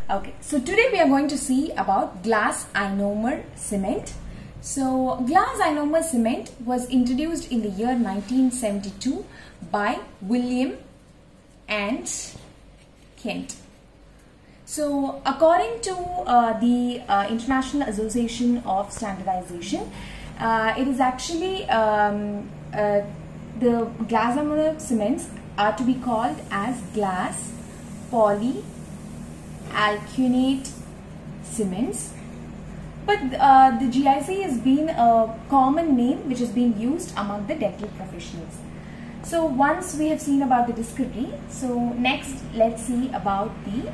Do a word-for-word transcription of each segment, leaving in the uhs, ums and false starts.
Okay, so today we are going to see about glass ionomer cement. So glass ionomer cement was introduced in the year nineteen seventy-two by William and Kent. So according to uh, the uh, International Association of Standardization, uh, it is actually um, uh, the glass ionomer cements are to be called as glass poly alkynate cements, but uh, the G I C has been a common name which has been used among the dental professionals. So once we have seen about the description, so next let's see about the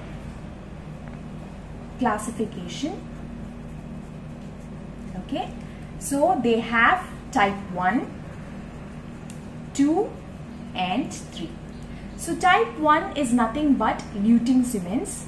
classification. Okay, so they have type one, two and three. So type one is nothing but luting cements.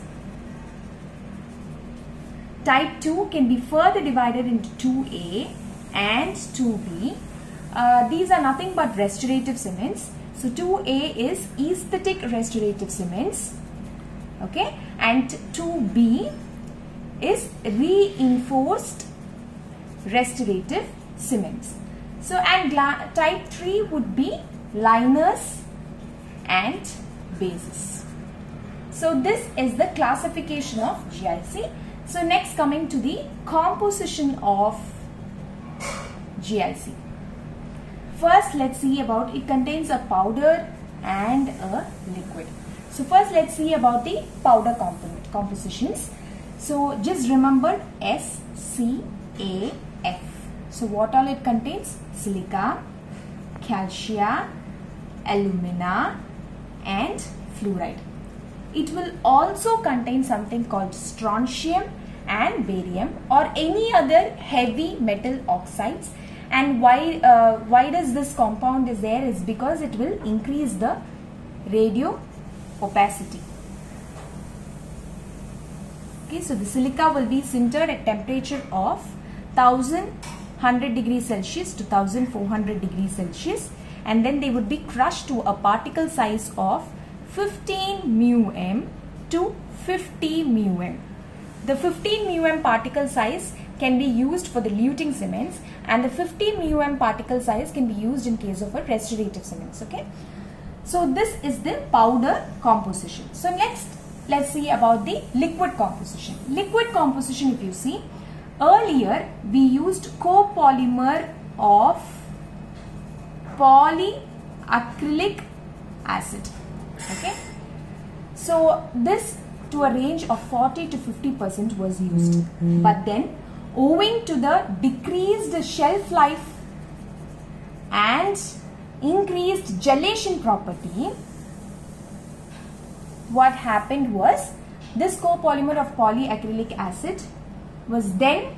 Type two can be further divided into two A and two B. Uh, these are nothing but restorative cements. So two A is aesthetic restorative cements, okay, and two B is reinforced restorative cements. So and type three would be liners and bases. So this is the classification of G I C. So next, coming to the composition of G I C. First let's see about, it contains a powder and a liquid. So first let's see about the powder component compositions. So just remember S C A F. So what all it contains? Silica, calcia, alumina and fluoride. It will also contain something called strontium and barium or any other heavy metal oxides. And why uh, why does this compound is there is because it will increase the radio opacity. Okay, so the silica will be sintered at temperature of one thousand one hundred degrees Celsius to one thousand four hundred degrees Celsius, and then they would be crushed to a particle size of fifteen mu m to fifty mu m. The fifteen mu m particle size can be used for the luting cements, and the fifty mu m particle size can be used in case of a restorative cements. Okay, so this is the powder composition. So next let's see about the liquid composition. Liquid composition, if you see, earlier we used copolymer of polyacrylic acid. Okay, so this to a range of forty to fifty percent was used, mm-hmm. But then owing to the decreased shelf life and increased gelation property, what happened was this copolymer of polyacrylic acid was then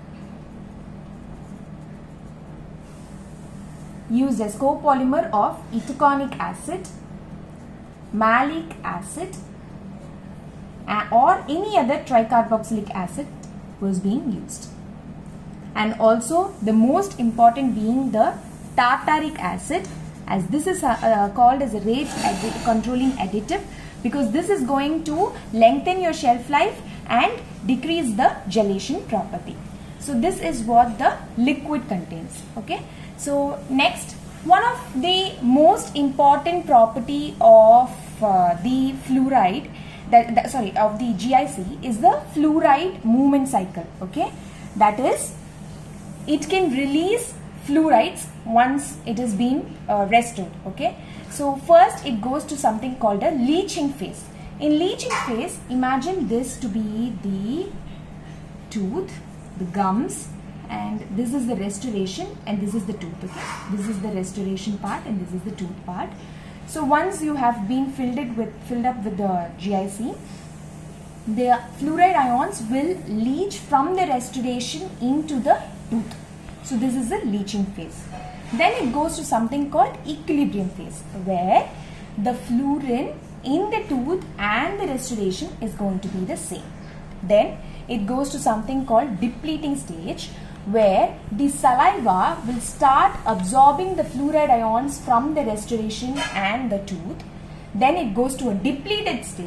used as copolymer of itaconic acid, malic acid uh, or any other tricarboxylic acid was being used. And also the most important being the tartaric acid, as this is uh, uh, called as a rate controlling additive, because this is going to lengthen your shelf life and decrease the gelation property. So this is what the liquid contains. Okay, so next, one of the most important property of uh, the fluoride that, that sorry of the G I C is the fluoride movement cycle. Okay, that is, it can release fluorides once it is being uh, restored. Okay, so first it goes to something called a leaching phase. In leaching phase, imagine this to be the tooth, the gums, and this is the restoration and this is the tooth. Okay, this is the restoration part and this is the tooth part. So once you have been filled it with filled up with the G I C, the fluoride ions will leach from the restoration into the tooth. So this is the leaching phase. Then it goes to something called equilibrium phase, where the fluorine in the tooth and the restoration is going to be the same. Then it goes to something called depleting stage, where the saliva will start absorbing the fluoride ions from the restoration and the tooth. Then it goes to a depleted state,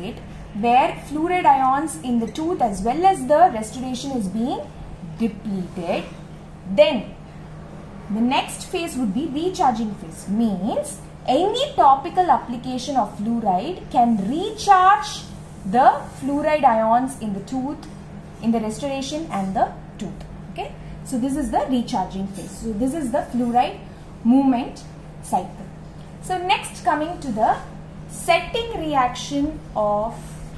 where fluoride ions in the tooth as well as the restoration is being depleted. Then the next phase would be recharging phase, means any topical application of fluoride can recharge the fluoride ions in the tooth, in the restoration and the tooth. Okay, so this is the recharging phase. So this is the fluoride movement cycle. So next, coming to the setting reaction of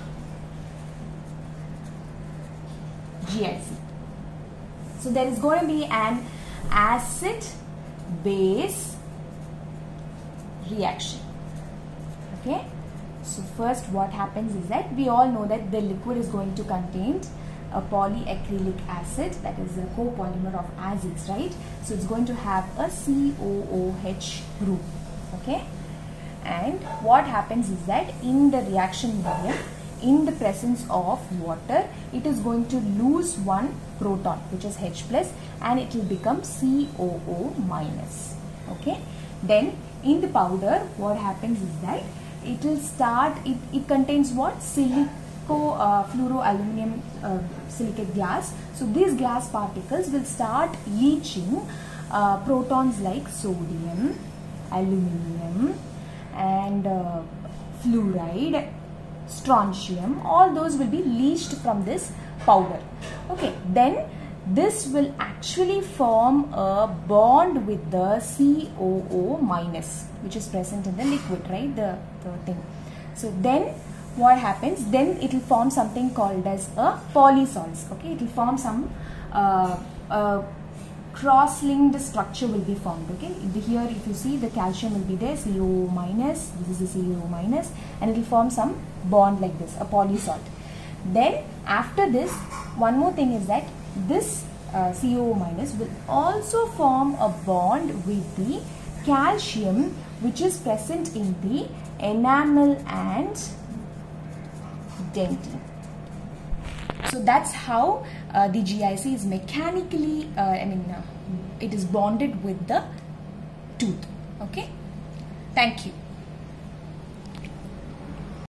G I C. So there is going to be an acid base reaction. Okay, so first what happens is that we all know that the liquid is going to contain a polyacrylic acid, that is a copolymer of acids, right? So it's going to have a C O O H group. Okay, and what happens is that in the reaction medium, in the presence of water, it is going to lose one proton, which is H plus, and it will become C O O minus. Okay, then in the powder, what happens is that it will start, it, it contains what? Silico uh, fluoroaluminum uh, silicate glass. So these glass particles will start leaching uh, protons like sodium, aluminium, and uh, fluoride, strontium. All those will be leached from this powder. Okay, then this will actually form a bond with the C O O minus, which is present in the liquid, right? The, the thing. So then what happens? Then it will form something called as a polysols. Okay, it will form some uh, uh, cross-linked structure will be formed. Okay, here if you see, the calcium will be there, C O O minus, this is the C O O minus, and it will form some bond like this, a polysalt. Then after this, one more thing is that this uh, C O O minus will also form a bond with the calcium, which is present in the enamel and dentin. So that's how uh, the G I C is mechanically, uh, I mean, uh, it is bonded with the tooth. Okay, thank you.